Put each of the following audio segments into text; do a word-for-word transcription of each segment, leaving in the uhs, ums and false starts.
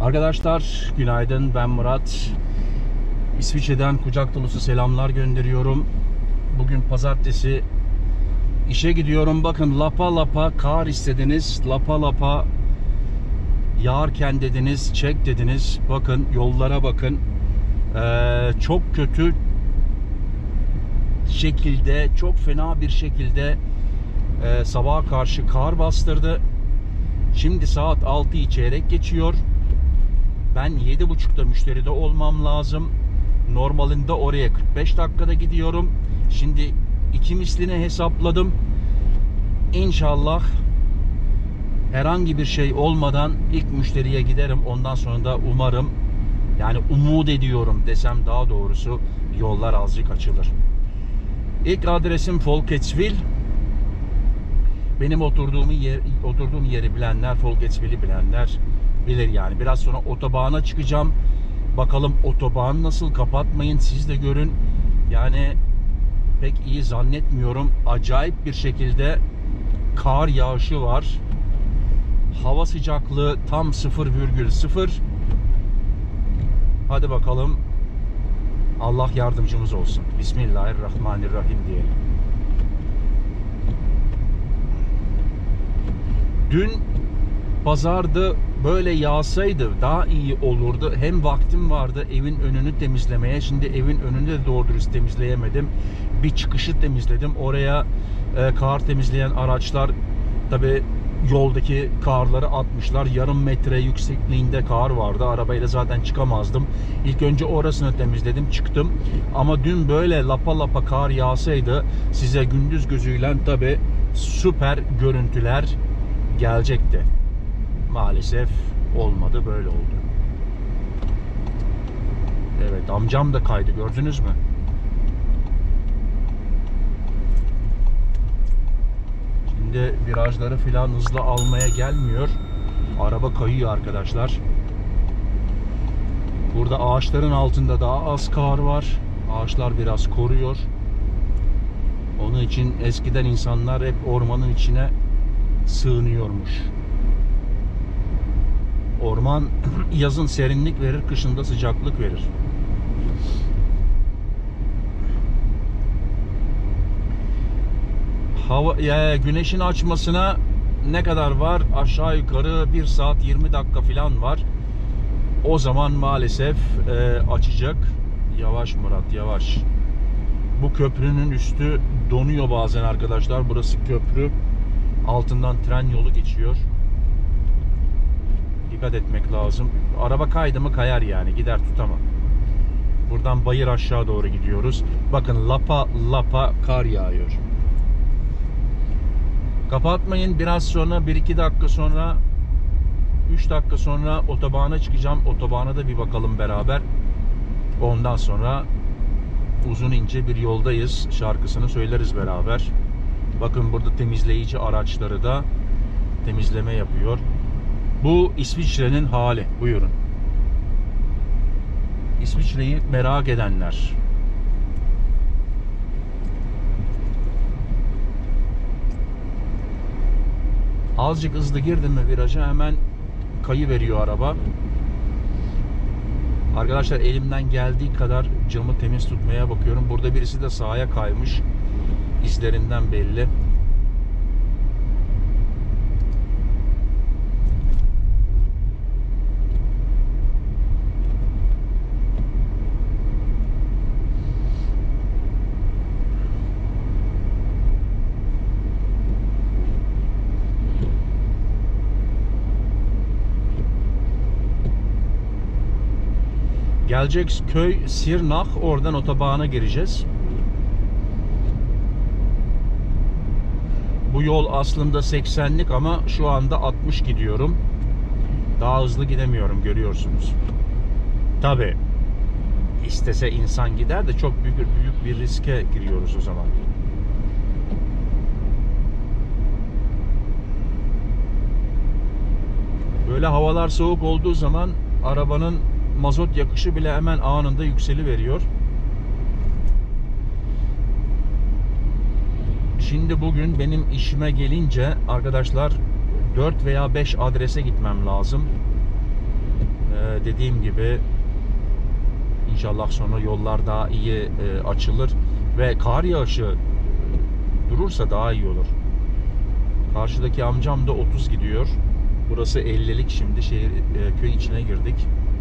Arkadaşlar günaydın, ben Murat. İsviçre'den kucak dolusu selamlar gönderiyorum. Bugün pazartesi, işe gidiyorum. Bakın lapa lapa kar istediniz, lapa lapa yağarken dediniz, çek dediniz. Bakın yollara bakın. Ee, çok kötü şekilde, çok fena bir şekilde e, sabaha karşı kar bastırdı. Şimdi saat altıyı çeyrek geçiyor. Ben yedi buçukta müşteride olmam lazım. Normalinde oraya kırk beş dakikada gidiyorum. Şimdi iki mislini hesapladım. İnşallah herhangi bir şey olmadan ilk müşteriye giderim. Ondan sonra da umarım, yani umut ediyorum desem daha doğrusu, yollar azıcık açılır. İlk adresim Folketswil. Benim oturduğum yer, oturduğum yeri bilenler, Folketswil'i bilenler bilir yani. Biraz sonra otobana çıkacağım. Bakalım otoban nasıl, kapatmayın, siz de görün. Yani pek iyi zannetmiyorum. Acayip bir şekilde kar yağışı var. Hava sıcaklığı tam sıfır virgül sıfır. Hadi bakalım. Allah yardımcımız olsun. Bismillahirrahmanirrahim diyelim. Dün pazarda böyle yağsaydı daha iyi olurdu. Hem vaktim vardı evin önünü temizlemeye. Şimdi evin önünü de doğru dürüst temizleyemedim. Bir çıkışı temizledim. Oraya e, kar temizleyen araçlar tabi yoldaki karları atmışlar. Yarım metre yüksekliğinde kar vardı. Arabayla zaten çıkamazdım. İlk önce orasını temizledim, çıktım. Ama dün böyle lapa lapa kar yağsaydı size gündüz gözüyle tabi süper görüntüler gelecekti. Maalesef olmadı, böyle oldu. Evet, amcam da kaydı, gördünüz mü? Şimdi virajları filan hızlı almaya gelmiyor. Araba kayıyor arkadaşlar. Burada ağaçların altında daha az kar var. Ağaçlar biraz koruyor. Onun için eskiden insanlar hep ormanın içine sığınıyormuş. Orman yazın serinlik verir, kışında sıcaklık verir. Hava, ya, güneşin açmasına ne kadar var? Aşağı yukarı bir saat yirmi dakika falan var. O zaman maalesef e, açacak. Yavaş Murat, yavaş. Bu köprünün üstü donuyor bazen arkadaşlar. Burası köprü. Altından tren yolu geçiyor. Dikkat etmek lazım. Araba kaydı mı kayar yani. Gider tutamam. Buradan bayır aşağı doğru gidiyoruz. Bakın lapa lapa kar yağıyor. Kapatmayın. Biraz sonra bir iki dakika sonra, üç dakika sonra otobana çıkacağım. Otobana da bir bakalım beraber. Ondan sonra uzun ince bir yoldayız şarkısını söyleriz beraber. Bakın burada temizleyici araçları da temizleme yapıyor. Bu İsviçre'nin hali. Buyurun. İsviçre'yi merak edenler. Azıcık hızlı girdim mi viraja hemen kayıveriyor araba. Arkadaşlar elimden geldiği kadar camı temiz tutmaya bakıyorum. Burada birisi de sağa kaymış. İzlerinden belli. Gelecek köy Sirnach, oradan otobana gireceğiz. Bu yol aslında seksenlik ama şu anda altmış gidiyorum. Daha hızlı gidemiyorum, görüyorsunuz. Tabi istese insan gider de çok büyük büyük bir riske giriyoruz o zaman. Böyle havalar soğuk olduğu zaman arabanın mazot yakışı bile hemen anında yükseliveriyor. Şimdi bugün benim işime gelince arkadaşlar dört veya beş adrese gitmem lazım. Ee, Ee, dediğim gibi inşallah sonra yollar daha iyi e, açılır ve kar yağışı durursa daha iyi olur. Karşıdaki amcam da otuz gidiyor. Burası ellilik, şimdi şehir e, köy içine girdik.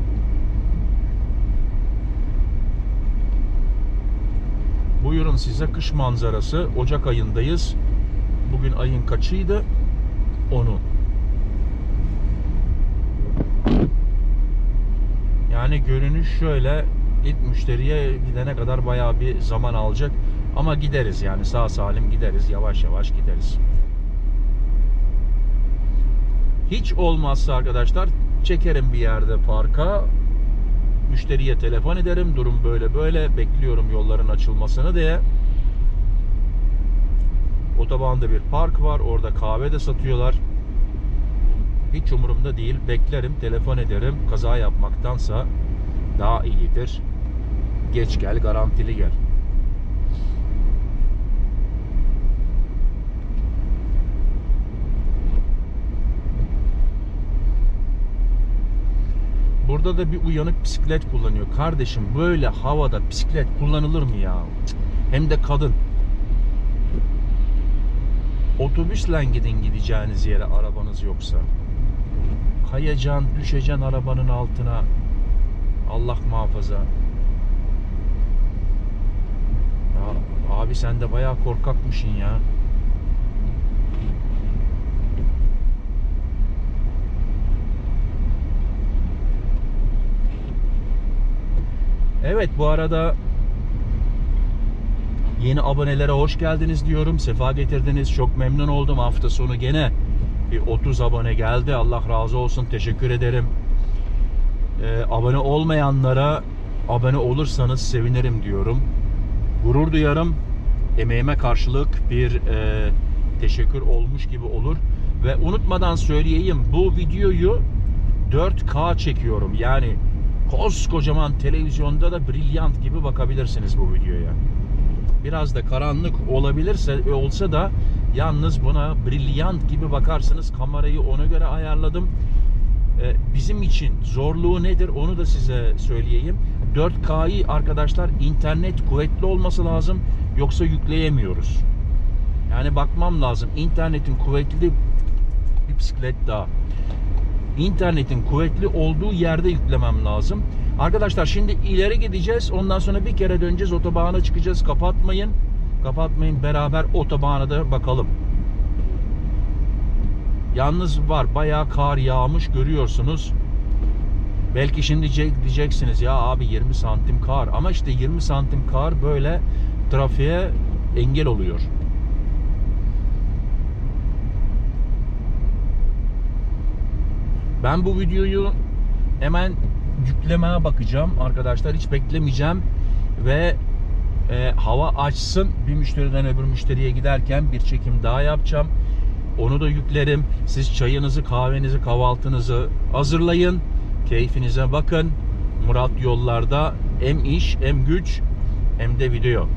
Buyurun size kış manzarası. Ocak ayındayız. Bugün ayın kaçıydı? onu. Yani görünüş şöyle, ilk müşteriye gidene kadar bayağı bir zaman alacak. Ama gideriz yani, sağ salim gideriz. Yavaş yavaş gideriz. Hiç olmazsa arkadaşlar çekerim bir yerde parka. Müşteriye telefon ederim. Durum böyle böyle. Bekliyorum yolların açılmasını diye. Otobanda bir park var. Orada kahve de satıyorlar. Hiç umurumda değil. Beklerim, telefon ederim. Kaza yapmaktansa daha iyidir. Geç gel, garantili gel. Burada da bir uyanık bisiklet kullanıyor. Kardeşim, böyle havada bisiklet kullanılır mı ya? Hem de kadın. Otobüsle gidin gideceğiniz yere, arabanız yoksa. Kayacaksın, düşeceksin arabanın altına. Allah muhafaza. Ya, abi sen de bayağı korkakmışsın ya. Evet, bu arada yeni abonelere hoş geldiniz diyorum. Sefa getirdiniz. Çok memnun oldum. Hafta sonu gene bir otuz abone geldi. Allah razı olsun. Teşekkür ederim. Ee, abone olmayanlara abone olursanız sevinirim diyorum. Gurur duyarım. Emeğime karşılık bir e, teşekkür olmuş gibi olur. Ve unutmadan söyleyeyim, bu videoyu dört K çekiyorum. Yani koskocaman televizyonda da brilyant gibi bakabilirsiniz bu videoya. Biraz da karanlık olabilirse olsa da yalnız buna brilyant gibi bakarsınız. Kamerayı ona göre ayarladım. Ee, bizim için zorluğu nedir onu da size söyleyeyim. dört K'yı arkadaşlar internet kuvvetli olması lazım, yoksa yükleyemiyoruz. Yani bakmam lazım. İnternetin kuvvetli bir bisiklet daha. İnternetin kuvvetli olduğu yerde yüklemem lazım. Arkadaşlar şimdi ileri gideceğiz. Ondan sonra bir kere döneceğiz. Otobana çıkacağız. Kapatmayın. Kapatmayın. Beraber otobana da bakalım. Yalnız var. Bayağı kar yağmış. Görüyorsunuz. Belki şimdi diyeceksiniz ya abi yirmi santim kar. Ama işte yirmi santim kar böyle trafiğe engel oluyor. Ben bu videoyu hemen yüklemeye bakacağım arkadaşlar. Hiç beklemeyeceğim. Ve e, hava açsın. Bir müşteriden öbür müşteriye giderken bir çekim daha yapacağım. Onu da yüklerim. Siz çayınızı, kahvenizi, kahvaltınızı hazırlayın. Keyfinize bakın. Murat yollarda hem iş hem güç hem de video.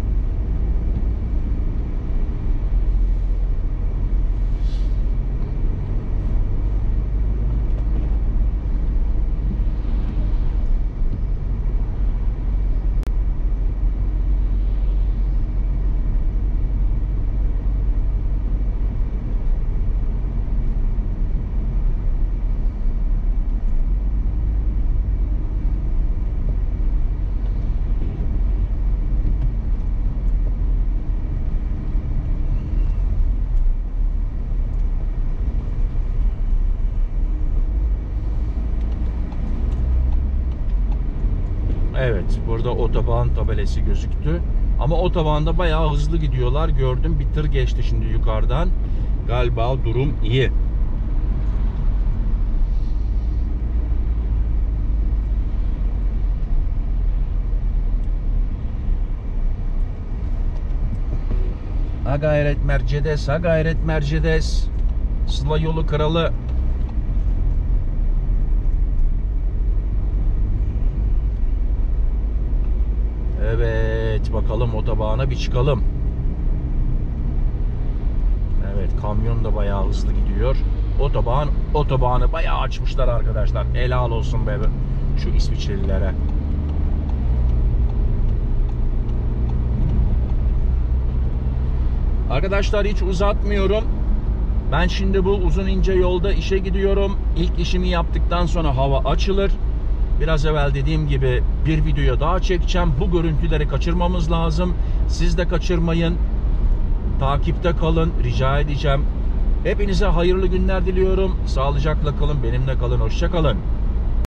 Evet, burada otoban tabelası gözüktü. Ama otobanda bayağı hızlı gidiyorlar. Gördüm, bir tır geçti şimdi yukarıdan. Galiba durum iyi. Ha gayret Mercedes, ha gayret Mercedes. Sıla yolu kralı. Evet, bakalım otobana bir çıkalım. Evet, kamyon da bayağı hızlı gidiyor. Otoban, otobanı bayağı açmışlar arkadaşlar. Helal olsun be şu İsviçrelilere. Arkadaşlar hiç uzatmıyorum. Ben şimdi bu uzun ince yolda işe gidiyorum. İlk işimi yaptıktan sonra hava açılır. Biraz evvel dediğim gibi bir video daha çekeceğim. Bu görüntüleri kaçırmamız lazım. Siz de kaçırmayın. Takipte kalın. Rica edeceğim. Hepinize hayırlı günler diliyorum. Sağlıcakla kalın. Benimle kalın. Hoşça kalın.